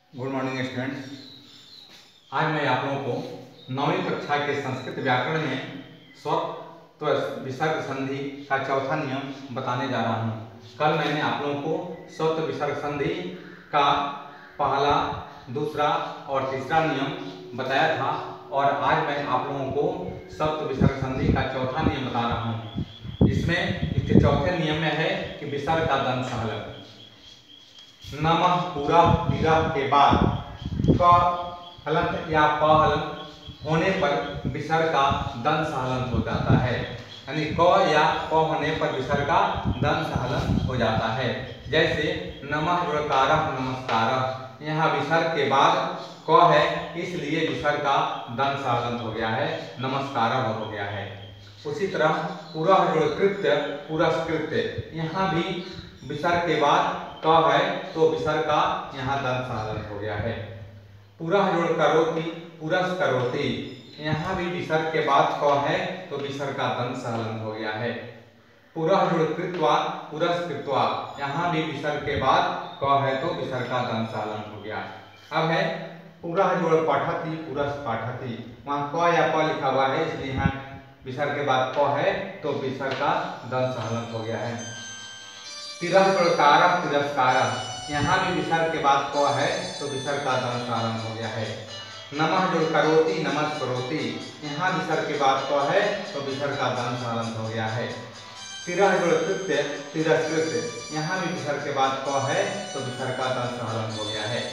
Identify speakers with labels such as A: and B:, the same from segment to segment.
A: Good morning students. आज मैं आप लोगों को 9वीं कक्षा के संस्कृत व्याकरण में स्वत्व विसर्ग संधि का चौथा नियम बताने जा रहा हूँ। कल मैंने आप लोगों को स्वत्व विसर्ग संधि का पहला, दूसरा और तीसरा नियम बताया था और आज मैं आप लोगों को स्वत्व विसर्ग संधि का चौथा नियम बता रहा हूँ। इसके चौथे नियम में है कि विसर्ग का दंश हलन। नमः पूरा विग्रह के बाद क हलंत या प हलंत होने पर विसर्ग का दंश हलंत हो जाता है, यानी क या प होने पर विसर्ग का दंश हलंत हो जाता है। जैसे नमः जुड़कारः नमस्कारः, यहाँ विसर्ग के बाद क है इसलिए विसर्ग का दंश हलंत हो गया है, नमस्कारः हो गया है। उसी तरह पुरः जुड़कृत्य पुरस्कृत्य, यहाँ भी विसर्ग के बाद क है तो विसर्ग का यहाँ दंश हलंत हो गया है। पुरः जोड़ करोति पुरस करोति, यहाँ भी विसर्ग के बाद क है तो विसर्ग का दंश हलंत हो गया है। पुरः जोड़ कृत्वा पुरस कृत्वा, यहाँ भी विसर्ग के बाद क है तो विसर्ग का दंश हलंत हो गया। अब है पुरः जोड़ पठति पुरस पाठति, वहाँ क या प लिखा हुआ है इसलिए यहाँ विसर्ग के बाद क है तो विसर्ग का दंश हलंत हो गया है। तिरः जोड़ कारः तिरस्कारः, यहाँ भी विसर्ग के बाद क है तो विसर्ग का दंश हलंत हो गया है। नमः जोड़ करोति नमस्करोति, यहाँ विसर्ग के बाद क है तो विसर्ग का दंश हलंत हो गया है। तिरः जोड़ कृत्य तिरस्कृत्य, यहाँ भी विसर्ग के बाद क है तो विसर्ग का दंश हलंत हो गया है।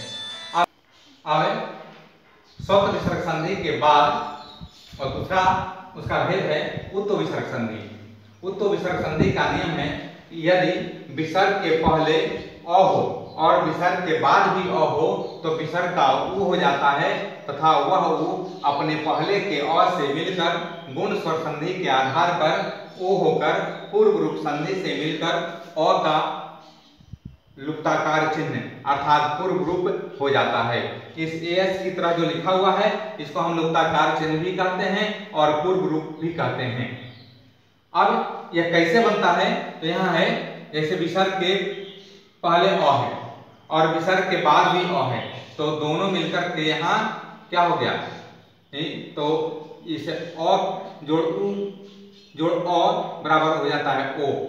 A: अब स्वत्व विसर्ग संधि के बाद और दूसरा उसका भेद है उत्व विसर्ग संधि। उत्व विसर्ग संधि का नियम है यदि विसर्ग के पहले अ हो और विसर्ग के बाद भी अ हो तो विसर्ग का उ हो जाता है तथा वह उ अपने पहले के अ से मिलकर गुण स्वर संधि के आधार पर ओ होकर पूर्व रूप संधि से मिलकर अ का लुप्ताकार चिन्ह अर्थात पूर्व रूप हो जाता है। इस एस की तरह जो लिखा हुआ है इसको हम लुप्ताकार चिन्ह भी कहते हैं और पूर्व रूप भी कहते हैं। अब यह कैसे बनता है तो यहाँ है जैसे विसर्ग के पहले अ है और विसर्ग के बाद भी अ है तो दोनों मिलकर के यहाँ क्या हो गया, तो इसे अ जोड़ उ जोड़ अ बराबर हो जाता है ओ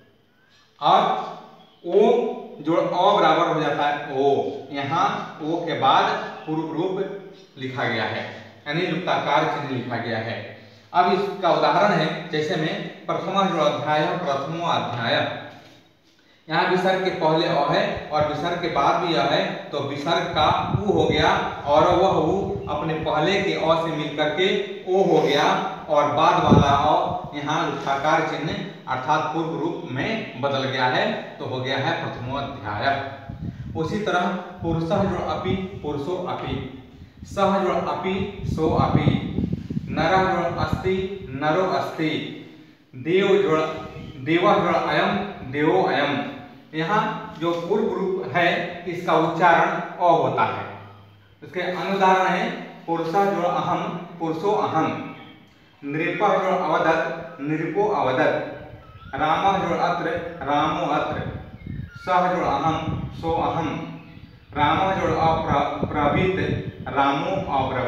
A: और ओ जोड़ अ बराबर हो जाता है ओ। यहाँ ओ के बाद पूर्व रूप लिखा गया है यानी लुप्ताकार चिन्ह लिखा गया है। अब इसका उदाहरण है जैसे में प्रथम जो अध्याय प्रथमो अध्याय, यहाँ विसर्ग के पहले अ है और विसर्ग के बाद भी अ है तो विसर्ग का उ हो गया और वह उ अपने पहले के अ से मिलकर के ओ हो गया और बाद वाला अ यहाँ लुप्ताकार चिन्ह अर्थात पूर्व रूप में बदल गया है तो हो गया है प्रथमो अध्याय। उसी तरह पुरुषः जो अपि पुरुषो अपि, सह जो अपि सो अपि, नरः जो अस्ति नरो अस्ति, देव जो देवः जो अयम देवो अयम, यहाँ जो पूर्व रूप है इसका उच्चारण अ होता है। इसके अनुदाहरण है पुरुषः जो अहम पुरुषो अहम, नृपः जो अवदत् नृपो अवदत्, रामः जो अत्र रामो अत्र, सः जो अहम सो अहम, रामः जो अब्रवीत रामो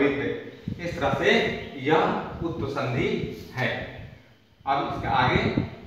A: अब्रवीत। इस तरह से यह उत्व संधि है। अब इसके आगे